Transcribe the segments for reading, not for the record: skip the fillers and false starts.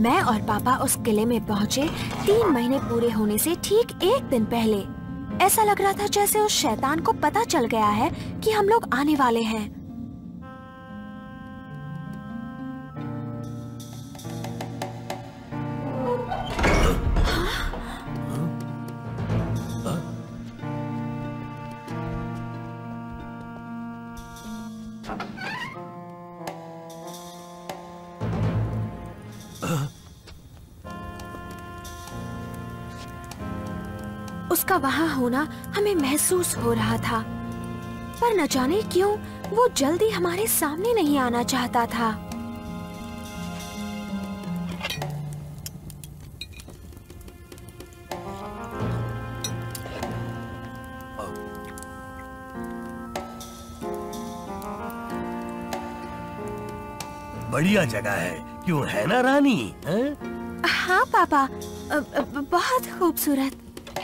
मैं और पापा उस किले में पहुँचे 3 महीने पूरे होने से ठीक 1 दिन पहले। ऐसा लग रहा था जैसे उस शैतान को पता चल गया है कि हम लोग आने वाले हैं। उसका वहाँ होना हमें महसूस हो रहा था, पर न जाने क्यों वो जल्दी हमारे सामने नहीं आना चाहता था। बढ़िया जगह है, क्यों है ना रानी? हाँ पापा, बहुत खूबसूरत।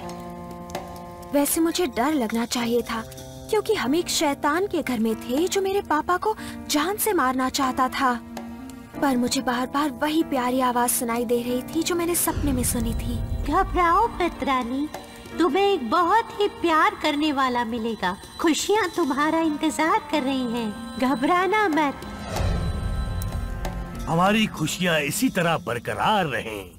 वैसे मुझे डर लगना चाहिए था, क्योंकि हम एक शैतान के घर में थे जो मेरे पापा को जान से मारना चाहता था। पर मुझे बार बार वही प्यारी आवाज सुनाई दे रही थी जो मैंने सपने में सुनी थी। घबराओ मत रानी, तुम्हें एक बहुत ही प्यार करने वाला मिलेगा। खुशियाँ तुम्हारा इंतजार कर रही हैं, घबराना मत। हमारी खुशियाँ इसी तरह बरकरार रहें।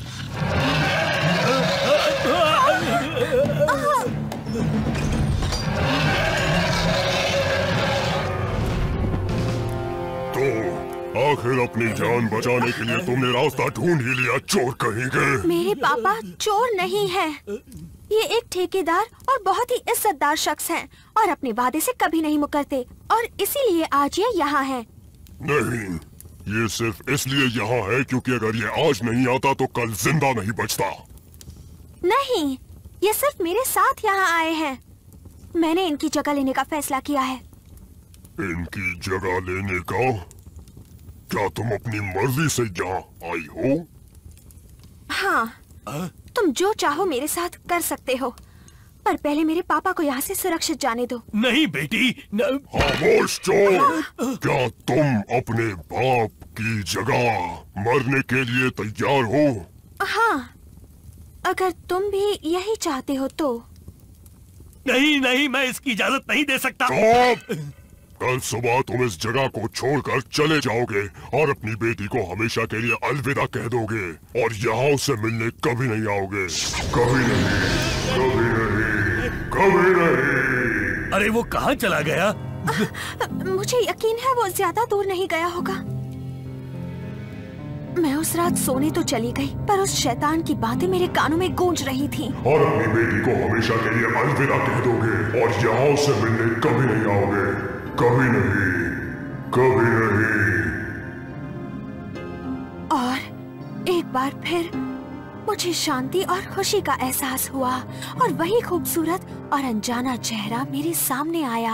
तो आखिर अपनी जान बचाने के लिए तुमने रास्ता ढूंढ ही लिया, चोर कहेंगे। मेरे पापा चोर नहीं हैं। ये एक ठेकेदार और बहुत ही इज्जतदार शख्स हैं और अपने वादे से कभी नहीं मुकरते, और इसीलिए आज ये यहाँ हैं। नहीं, ये सिर्फ इसलिए यहाँ है क्योंकि अगर ये आज नहीं आता तो कल जिंदा नहीं बचता। नहीं, ये सिर्फ मेरे साथ यहाँ आए हैं। मैंने इनकी जगह लेने का फैसला किया है। इनकी जगह लेने का? क्या तुम अपनी मर्जी से यहाँ आई हो? हाँ, तुम जो चाहो मेरे साथ कर सकते हो, पर पहले मेरे पापा को यहाँ से सुरक्षित जाने दो। नहीं बेटी, खामोश चोर! क्या तुम अपने बाप की जगह मरने के लिए तैयार हो? हाँ, अगर तुम भी यही चाहते हो तो। नहीं नहीं, मैं इसकी इजाजत नहीं दे सकता। कल सुबह तुम इस जगह को छोड़कर चले जाओगे और अपनी बेटी को हमेशा के लिए अलविदा कह दोगे, और यहाँ उससे मिलने कभी नहीं आओगे। कभी नहीं, कभी नहीं, कभी नहीं। अरे वो कहाँ चला गया? मुझे यकीन है वो ज्यादा दूर नहीं गया होगा। मैं उस रात सोने तो चली गई, पर उस शैतान की बातें मेरे कानों में गूंज रही थी। और अपनी बेटी को हमेशा के लिए अलविदा कह दोगे और यहाँ उससे मिलने कभी नहीं आओगे। कभी नहीं, कभी नहीं। और एक बार फिर मुझे शांति और खुशी का एहसास हुआ, और वही खूबसूरत और अनजाना चेहरा मेरे सामने आया।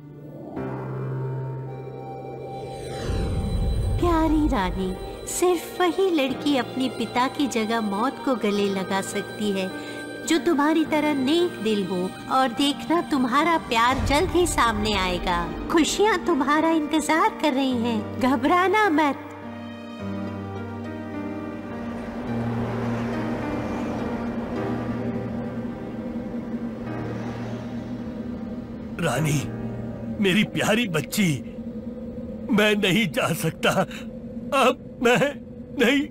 प्यारी रानी, सिर्फ वही लड़की अपने पिता की जगह मौत को गले लगा सकती है जो तुम्हारी तरह नेक दिल हो, और देखना तुम्हारा प्यार जल्द ही सामने आएगा। खुशियाँ तुम्हारा इंतजार कर रही हैं, घबराना मत। रानी, मेरी प्यारी बच्ची, मैं नहीं जा सकता। अब मैं नहीं।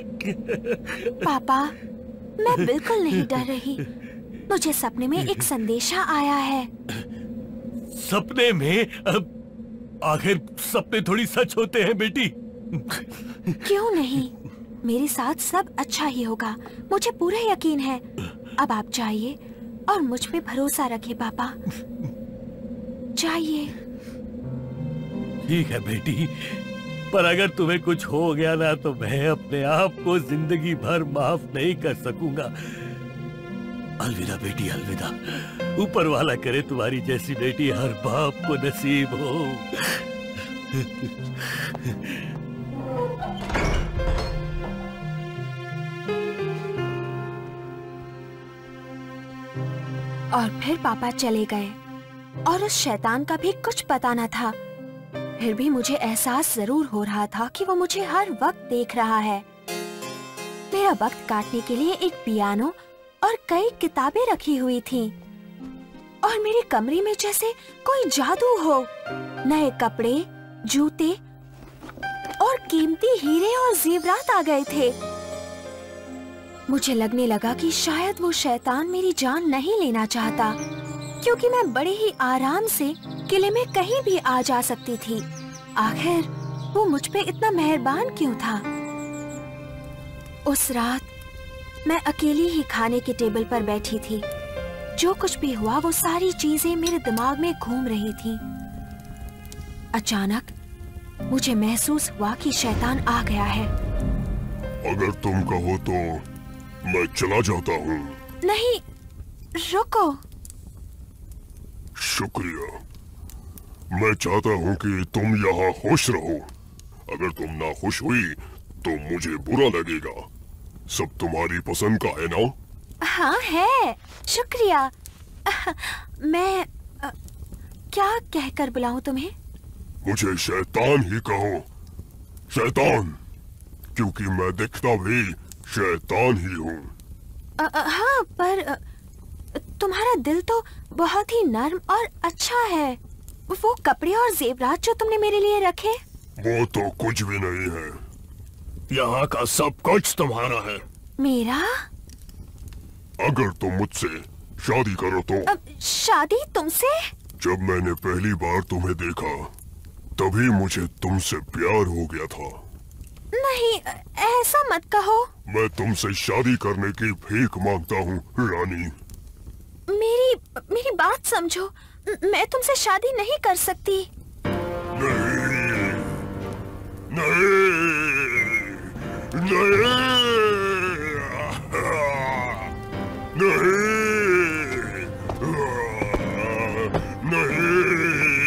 पापा, मैं बिल्कुल नहीं डर रही। मुझे सपने में एक संदेशा आया है। सपने में? आखिर सपने थोड़ी सच होते हैं बेटी। क्यों नहीं, मेरे साथ सब अच्छा ही होगा, मुझे पूरा यकीन है। अब आप जाइए और मुझ पे भरोसा रखिए पापा। जाइए। ठीक है बेटी, पर अगर तुम्हें कुछ हो गया ना तो मैं अपने आप को जिंदगी भर माफ नहीं कर सकूंगा। अलविदा बेटी, अलविदा। ऊपर वाला करे तुम्हारी जैसी बेटी हर बाप को नसीब हो। और फिर पापा चले गए, और उस शैतान का भी कुछ पता न था। फिर भी मुझे एहसास जरूर हो रहा था कि वो मुझे हर वक्त देख रहा है। मेरा वक्त काटने के लिए एक पियानो और कई किताबें रखी हुई थीं। और मेरे कमरे में जैसे कोई जादू हो। नए कपड़े, जूते और कीमती हीरे और जेवरात आ गए थे। मुझे लगने लगा कि शायद वो शैतान मेरी जान नहीं लेना चाहता, क्योंकि मैं बड़े ही आराम से किले में कहीं भी आ जा सकती थी। आखिर वो मुझ पे इतना मेहरबान क्यों था? उस रात मैं अकेली ही खाने के टेबल पर बैठी थी। जो कुछ भी हुआ वो सारी चीजें मेरे दिमाग में घूम रही थी। अचानक मुझे महसूस हुआ कि शैतान आ गया है। अगर तुम कहो तो मैं चला जाता हूँ। नहीं, रुको। शुक्रिया। मैं चाहता हूँ कि तुम यहाँ खुश रहो। अगर तुम ना खुश हुई तो मुझे बुरा लगेगा। सब तुम्हारी पसंद का है ना? हाँ है, शुक्रिया। मैं क्या कहकर बुलाऊं तुम्हें? मुझे शैतान ही कहो। शैतान, क्योंकि मैं दिखता भी शैतान ही हूँ। हाँ, पर तुम्हारा दिल तो बहुत ही नर्म और अच्छा है। वो कपड़े और जेवरात जो तुमने मेरे लिए रखे, वो तो कुछ भी नहीं है। यहाँ का सब कुछ तुम्हारा है। मेरा? अगर तुम मुझसे शादी करो तो। शादी तुमसे? जब मैंने पहली बार तुम्हें देखा तभी मुझे तुमसे प्यार हो गया था। नहीं, ऐसा मत कहो। मैं तुमसे शादी करने की भीख मांगता हूँ रानी। मेरी बात समझो। मैं तुमसे शादी नहीं कर सकती। नहीं, नहीं, नहीं, नहीं, नहीं।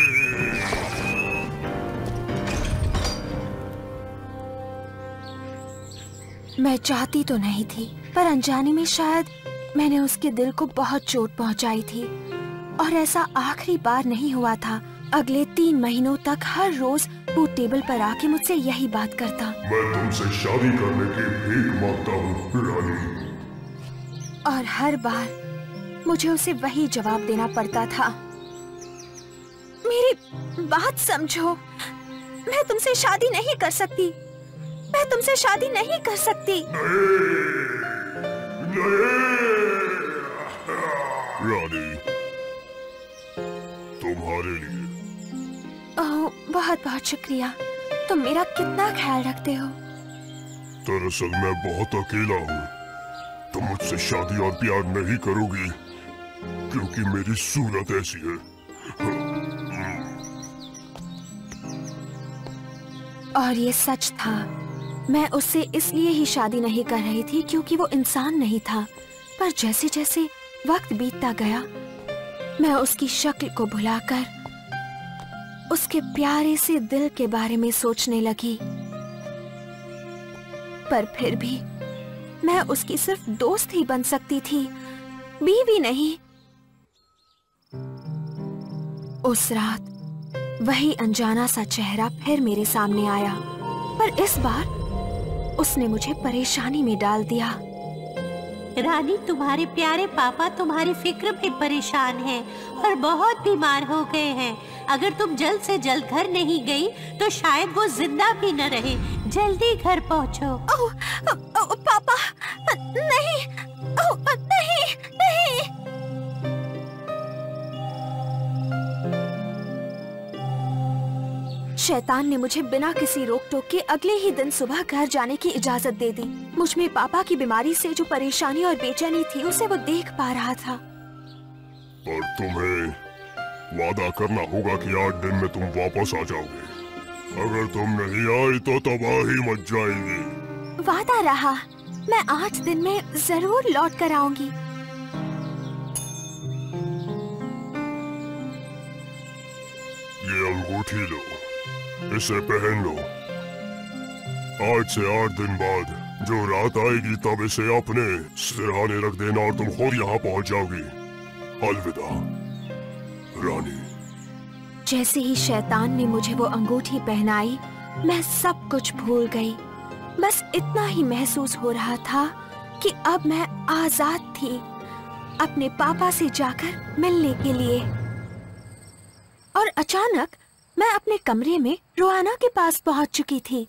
मैं चाहती तो नहीं थी, पर अनजाने में शायद मैंने उसके दिल को बहुत चोट पहुंचाई थी। और ऐसा आखिरी बार नहीं हुआ था। अगले 3 महीनों तक हर रोज वो टेबल पर आके मुझसे यही बात करता। मैं तुमसे शादी करने की भीख मांगता हूँ रानी। और हर बार मुझे उसे वही जवाब देना पड़ता था। मेरी बात समझो। मैं तुमसे शादी नहीं कर सकती। मैं तुमसे शादी नहीं कर सकती। रानी, तुम्हारे लिए। ओह, बहुत बहुत शुक्रिया। तुम मेरा कितना ख्याल रखते हो। दरअसल मैं बहुत अकेला हूँ। तुम मुझसे शादी और प्यार नहीं करोगी क्योंकि मेरी सूरत ऐसी है। और ये सच था। मैं उससे इसलिए ही शादी नहीं कर रही थी क्योंकि वो इंसान नहीं था। पर जैसे जैसे वक्त बीतता गया, मैं उसकी शक्ल को भुलाकर उसके प्यारे से दिल के बारे में सोचने लगी। पर फिर भी मैं उसकी सिर्फ दोस्त ही बन सकती थी, बीवी नहीं। उस रात वही अनजाना सा चेहरा फिर मेरे सामने आया, पर इस बार उसने मुझे परेशानी में डाल दिया। रानी, तुम्हारे प्यारे पापा तुम्हारी फिक्र में परेशान हैं और बहुत बीमार हो गए हैं। अगर तुम जल्द से जल्द घर नहीं गई तो शायद वो जिंदा भी न रहे। जल्दी घर पहुंचो। ओह, पापा, नहीं, ओह, नहीं, नहीं। शैतान ने मुझे बिना किसी रोक टोक के अगले ही दिन सुबह घर जाने की इजाजत दे दी। मुझ में पापा की बीमारी से जो परेशानी और बेचैनी थी उसे वो देख पा रहा था। पर तुम्हें वादा करना होगा कि 8 दिन में तुम वापस आ जाओगे। अगर तुम नहीं आई तो तबाही मच जाएगी। वादा रहा। मैं 8 दिन में जरूर लौट कर आऊंगी। ये अंगूठी लो, इसे पहन लो। आज से 8 दिन बाद जो रात आएगी तब इसे अपने सिरहाने रख देना और तुम खुद यहाँ पहुँच जाओगी। अलविदा रानी। जैसे ही शैतान ने मुझे वो अंगूठी पहनाई, मैं सब कुछ भूल गई। बस इतना ही महसूस हो रहा था कि अब मैं आजाद थी अपने पापा से जाकर मिलने के लिए। और अचानक मैं अपने कमरे में रोआना के पास पहुंच चुकी थी।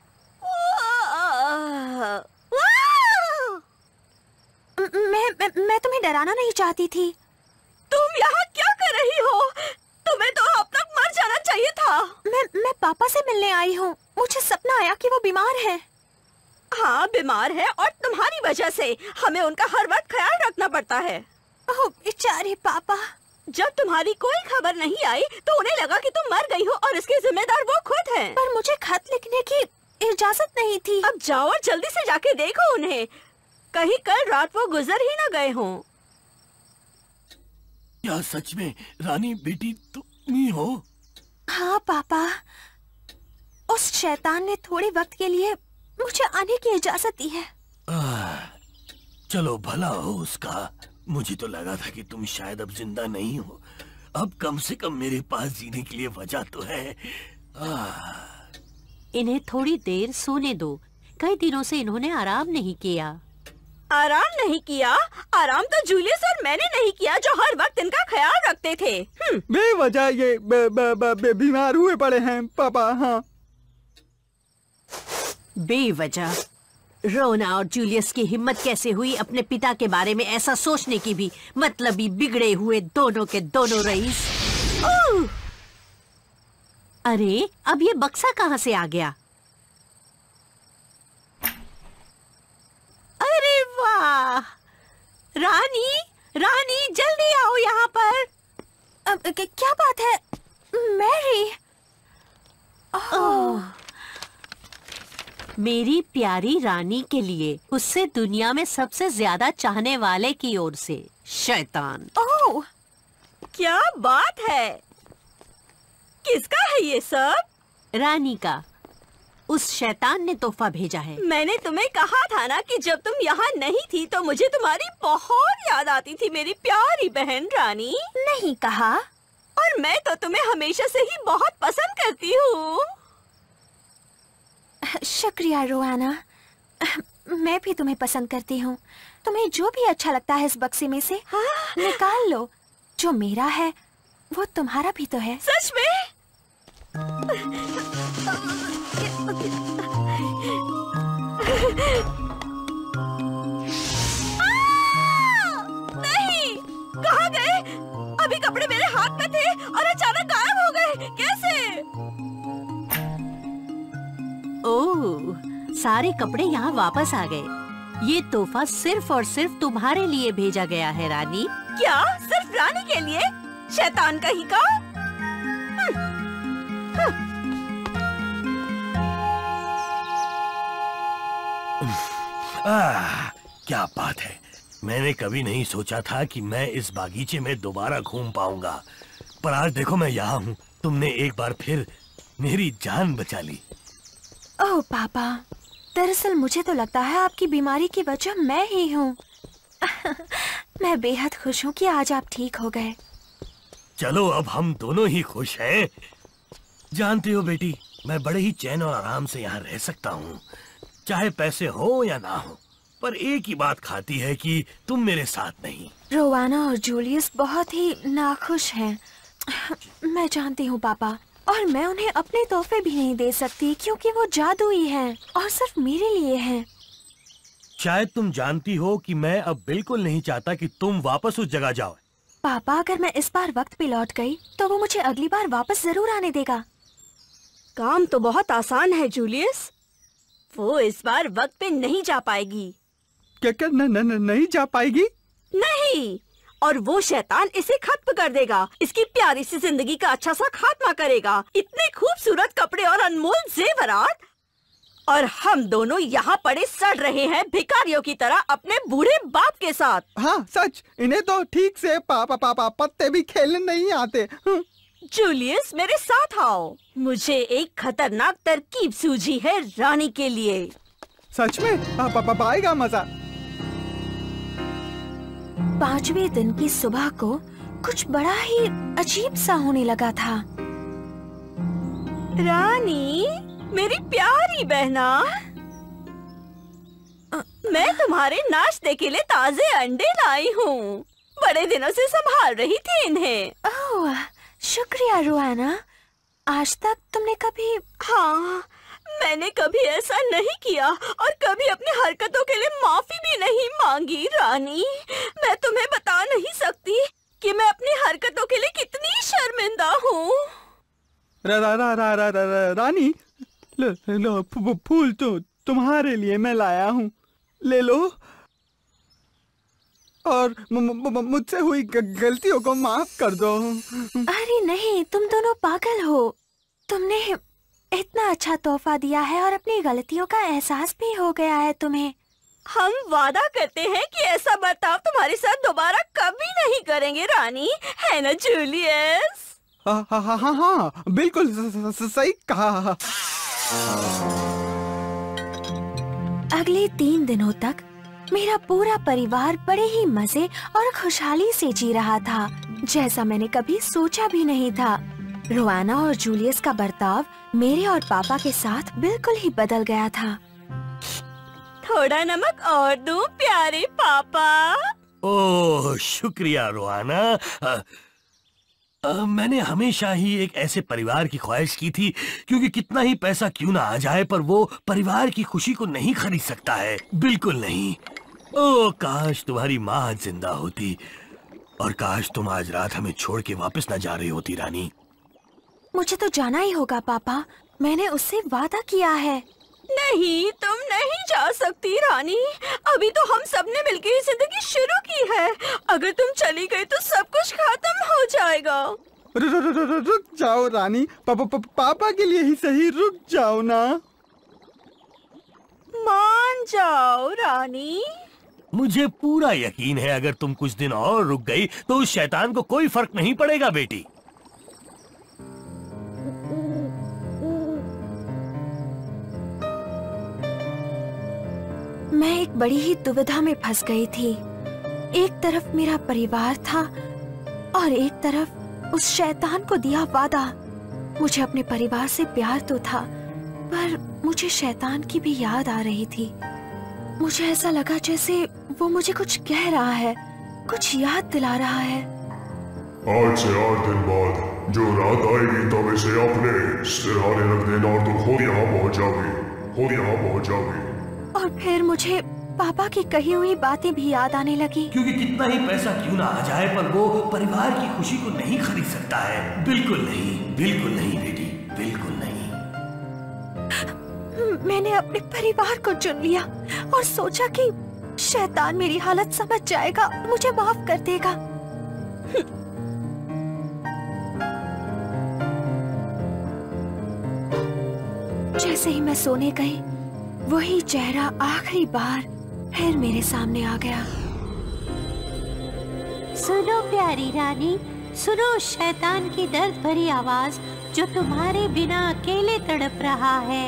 मैं तुम्हें डराना नहीं चाहती थी। तुम यहाँ क्या कर रही हो? तुम्हें तो अब तक मर जाना चाहिए था। मैं पापा से मिलने आई हूँ। मुझे सपना आया कि वो बीमार है। हाँ, बीमार है और तुम्हारी वजह से हमें उनका हर वक्त ख्याल रखना पड़ता है। ओह बेचारे पापा। जब तुम्हारी कोई खबर नहीं आई तो उन्हें लगा कि तुम मर गई हो और इसके जिम्मेदार वो खुद हैं। पर मुझे खत लिखने की इजाजत नहीं थी। अब जाओ और जल्दी से जाके देखो उन्हें, कहीं कल रात वो गुजर ही न गए हों। क्या सच में रानी बेटी तुम ही हो? हाँ पापा, उस शैतान ने थोड़े वक्त के लिए मुझे आने की इजाजत दी है। चलो भला हो उसका। मुझे तो लगा था कि तुम शायद अब जिंदा नहीं हो। अब कम से कम मेरे पास जीने के लिए वजह तो है। इन्हें थोड़ी देर सोने दो। कई दिनों से इन्होंने आराम नहीं किया। आराम नहीं किया? आराम तो जूलियस और मैंने नहीं किया, जो हर वक्त इनका ख्याल रखते थे। बेवजह ये बीमार हुए पड़े हैं पापा। हाँ, बेवजह। रोना और जूलियस की हिम्मत कैसे हुई अपने पिता के बारे में ऐसा सोचने की भी, मतलबी बिगड़े हुए दोनों के दोनों रईस। अरे अब ये बक्सा कहाँ से आ गया? अरे वाह! रानी, रानी जल्दी आओ यहाँ पर। क्या बात है मैरी? ओह, मेरी प्यारी रानी के लिए, उससे दुनिया में सबसे ज्यादा चाहने वाले की ओर से, शैतान। ओह, क्या बात है? किसका है ये सब? रानी का। उस शैतान ने तोहफा भेजा है। मैंने तुम्हें कहा था ना कि जब तुम यहाँ नहीं थी तो मुझे तुम्हारी बहुत याद आती थी, मेरी प्यारी बहन रानी। नहीं कहा। और मैं तो तुम्हें हमेशा से ही बहुत पसंद करती हूँ। शुक्रिया रोआना, मैं भी तुम्हें पसंद करती हूँ। तुम्हें जो भी अच्छा लगता है इस बक्से में से निकाल लो। जो मेरा है वो तुम्हारा भी तो है। सच में? नहीं, कहाँ गए? अभी कपड़े मेरे हाथ में थे और अचानक गायब हो गए। कैसे? ओह, सारे कपड़े यहाँ वापस आ गए। ये तोहफा सिर्फ और सिर्फ तुम्हारे लिए भेजा गया है रानी। क्या? सिर्फ रानी के लिए? शैतान कहीं का। क्या बात है। मैंने कभी नहीं सोचा था कि मैं इस बागीचे में दोबारा घूम पाऊंगा, पर आज देखो मैं यहाँ हूँ। तुमने एक बार फिर मेरी जान बचा ली। ओह पापा, दरअसल मुझे तो लगता है आपकी बीमारी की वजह मैं ही हूँ। मैं बेहद खुश हूँ कि आज आप ठीक हो गए। चलो अब हम दोनों ही खुश हैं। जानती हो बेटी, मैं बड़े ही चैन और आराम से यहाँ रह सकता हूँ, चाहे पैसे हो या ना हो। पर एक ही बात खाती है कि तुम मेरे साथ नहीं। रोआना और जूलियस बहुत ही नाखुश हैं। मैं जानती हूँ पापा, और मैं उन्हें अपने तोहफे भी नहीं दे सकती क्योंकि वो जादुई हैं और सिर्फ मेरे लिए हैं। शायद तुम जानती हो कि मैं अब बिल्कुल नहीं चाहता कि तुम वापस उस जगह जाओ। पापा, अगर मैं इस बार वक्त पे लौट गई तो वो मुझे अगली बार वापस जरूर आने देगा। काम तो बहुत आसान है जूलियस। वो इस बार वक्त पे नहीं जा पाएगी। क्या नहीं जा पाएगी? नहीं, और वो शैतान इसे खत्म कर देगा। इसकी प्यारी सी जिंदगी का अच्छा सा खात्मा करेगा। इतने खूबसूरत कपड़े और अनमोल जेवरात, और हम दोनों यहाँ पड़े सड़ रहे हैं भिखारियों की तरह अपने बूढ़े बाप के साथ। हाँ सच, इन्हें तो ठीक से पापा पत्ते भी खेलने नहीं आते। जूलियस, मेरे साथ आओ। मुझे एक खतरनाक तरकीब सूझी है रानी के लिए। सच में? पापा आएगा मजा। 5वें दिन की सुबह को कुछ बड़ा ही अजीब सा होने लगा था। रानी, मेरी प्यारी बहना, मैं तुम्हारे नाश्ते के लिए ताजे अंडे लाई हूँ। बड़े दिनों से संभाल रही थी इन्हें। ओह, शुक्रिया रुआना। आज तक तुमने कभी... हाँ, मैंने कभी ऐसा नहीं किया और कभी अपनी हरकतों के लिए माफी भी नहीं मांगी। रानी, मैं तुम्हें बता नहीं सकती कि मैं अपनी हरकतों के लिए कितनी शर्मिंदा हूँ। रानी, लो फूल तो तुम्हारे लिए मैं लाया हूँ, ले लो और मुझसे हुई गलतियों को माफ कर दो। अरे नहीं, तुम दोनों पागल हो। तुमने इतना अच्छा तोहफा दिया है और अपनी गलतियों का एहसास भी हो गया है तुम्हें। हम वादा करते हैं कि ऐसा बर्ताव तुम्हारे साथ दोबारा कभी नहीं करेंगे रानी, है ना जूलियस? हाँ, बिल्कुल सही कहा। अगले 3 दिनों तक मेरा पूरा परिवार बड़े ही मजे और खुशहाली से जी रहा था, जैसा मैंने कभी सोचा भी नहीं था। रुआना और जूलियस का बर्ताव मेरे और पापा के साथ बिल्कुल ही बदल गया था। थोड़ा नमक और दूं प्यारे पापा? ओह, शुक्रिया रुआना। मैंने हमेशा ही एक ऐसे परिवार की ख्वाहिश की थी, क्योंकि कितना ही पैसा क्यों ना आ जाए पर वो परिवार की खुशी को नहीं खरीद सकता है, बिल्कुल नहीं। ओह, काश तुम्हारी माँ आज जिंदा होती और काश तुम आज रात हमें छोड़ के वापस न जा रही होती रानी। मुझे तो जाना ही होगा पापा, मैंने उससे वादा किया है। नहीं, तुम नहीं जा सकती रानी। अभी तो हम सबने मिलकर ये जिंदगी शुरू की है। अगर तुम चली गई तो सब कुछ खत्म हो जाएगा। रुक जाओ रानी, पापा के लिए ही सही, रुक जाओ ना। मान जाओ रानी। मुझे पूरा यकीन है अगर तुम कुछ दिन और रुक गई तो उस शैतान को कोई फर्क नहीं पड़ेगा बेटी। मैं एक बड़ी ही दुविधा में फंस गई थी। एक तरफ मेरा परिवार था और एक तरफ उस शैतान को दिया वादा। मुझे अपने परिवार से प्यार तो था, पर मुझे शैतान की भी याद आ रही थी। मुझे ऐसा लगा जैसे वो मुझे कुछ कह रहा है, कुछ याद दिला रहा है। आज से 8 दिन बाद जो रात आएगी तब इसे अपने सिरहाने रख देना और तुम खुद यहाँ पहुँच जाओगे। और फिर मुझे पापा की कही हुई बातें भी याद आने लगी। क्योंकि कितना ही पैसा क्यों ना आ जाए पर वो परिवार की खुशी को नहीं खरीद सकता है, बिल्कुल नहीं, बिल्कुल नहीं बेटी, बिल्कुल नहीं। मैंने अपने परिवार को चुन लिया और सोचा कि शैतान मेरी हालत समझ जाएगा, मुझे माफ कर देगा। जैसे ही मैं सोने गई, वही चेहरा आखिरी बार फिर मेरे सामने आ गया। सुनो प्यारी रानी, सुनो शैतान की दर्द भरी आवाज जो तुम्हारे बिना अकेले तड़प रहा है।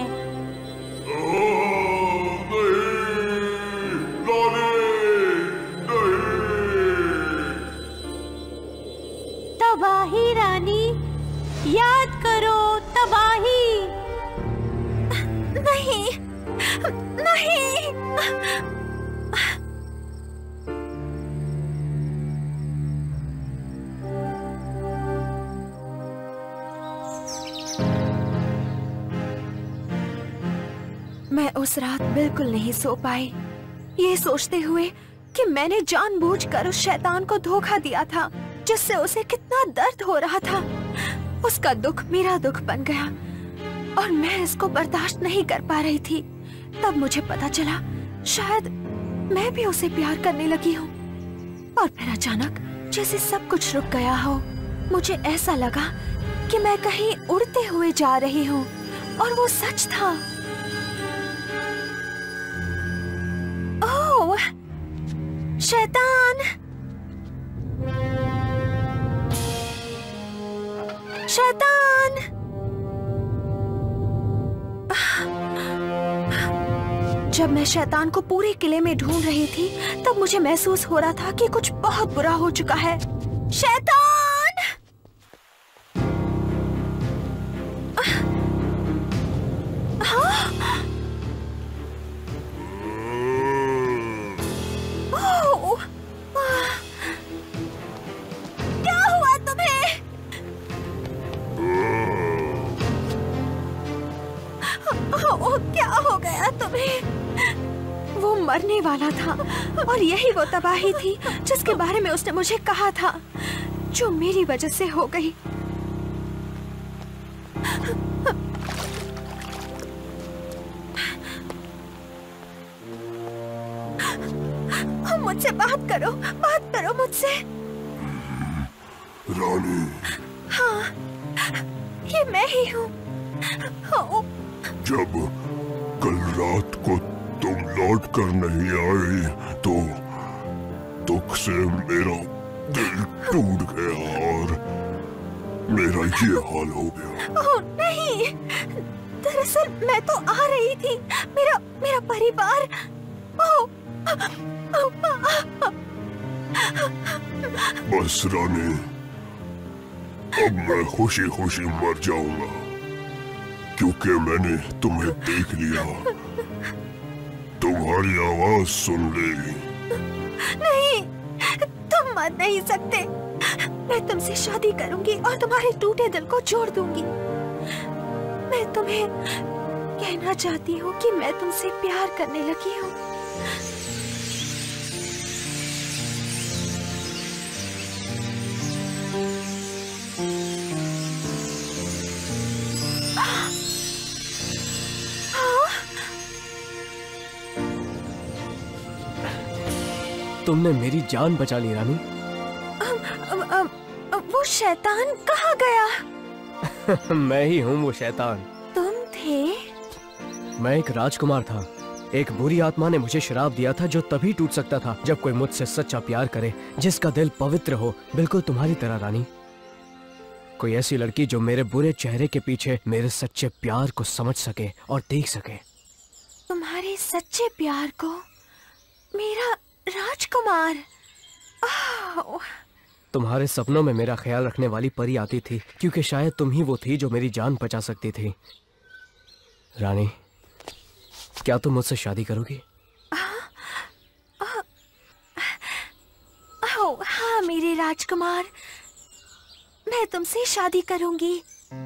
तबाही रानी, याद करो तबाही। नहीं, नहीं। मैं उस रात बिल्कुल नहीं सो पाई, ये सोचते हुए कि मैंने जानबूझकर उस शैतान को धोखा दिया था, जिससे उसे कितना दर्द हो रहा था। उसका दुख मेरा दुख बन गया और मैं इसको बर्दाश्त नहीं कर पा रही थी। तब मुझे पता चला शायद मैं भी उसे प्यार करने लगी हूँ। और फिर अचानक जैसे सब कुछ रुक गया हो, मुझे ऐसा लगा कि मैं कहीं उड़ते हुए जा रही हूँ और वो सच था। ओह, शैतान! शैतान! जब मैं शैतान को पूरे किले में ढूंढ रही थी, तब मुझे महसूस हो रहा था कि कुछ बहुत बुरा हो चुका है। शैतान! हाँ? ओ, क्या हो गया तुम्हें? वो मरने वाला था और यही वो तबाही थी जिसके बारे में उसने मुझे कहा था, जो मेरी वजह से हो गई। मुझसे बात करो मुझसे। रानी। हाँ, ये मैं ही हूँ। जब कल रात को तुम लौट कर नहीं आए तो दुख से मेरा दिल टूट गया और मेरा ये हाल हो गया। ओह नहीं, दरअसल मैं तो आ रही थी। मेरा परिवार। बस रानी, अब मैं खुशी खुशी मर जाऊंगा क्योंकि मैंने तुम्हें देख लिया, तुम्हारी आवाज सुन ली। नहीं, तुम मर नहीं सकते। मैं तुमसे शादी करूंगी और तुम्हारे टूटे दिल को जोड़ दूंगी। मैं तुम्हें कहना चाहती हूँ कि मैं तुमसे प्यार करने लगी हूँ। तुमने मेरी जान बचा ली रानी। वो शैतान कहाँ गया? मैं ही हूँ वो शैतान। तुम थे? मैं एक राजकुमार था। एक बुरी आत्मा ने मुझे श्राप दिया था जो तभी टूट सकता था जब कोई मुझसे सच्चा प्यार करे, जिसका दिल पवित्र हो, बिल्कुल तुम्हारी तरह रानी। कोई ऐसी लड़की जो मेरे बुरे चेहरे के पीछे मेरे सच्चे प्यार को समझ सके और देख सके। तुम्हारे सच्चे प्यार को? मेरा राजकुमार। तुम्हारे सपनों में मेरा ख्याल रखने वाली परी आती थी क्योंकि शायद तुम ही वो थी जो मेरी जान बचा सकती थी। रानी, क्या तुम मुझसे शादी करोगी? हाँ मेरे राजकुमार, मैं तुमसे शादी करूंगी।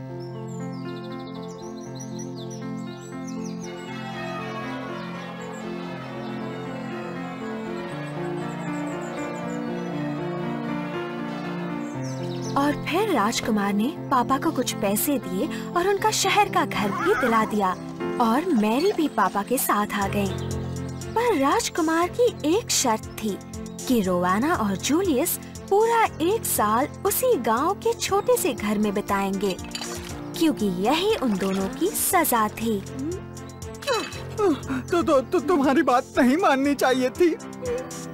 और फिर राजकुमार ने पापा को कुछ पैसे दिए और उनका शहर का घर भी दिला दिया और मैरी भी पापा के साथ आ गई। पर राजकुमार की एक शर्त थी कि रोवाना और जूलियस पूरा 1 साल उसी गांव के छोटे से घर में बिताएंगे, क्योंकि यही उन दोनों की सजा थी। तो तुम्हारी बात नहीं माननी चाहिए थी।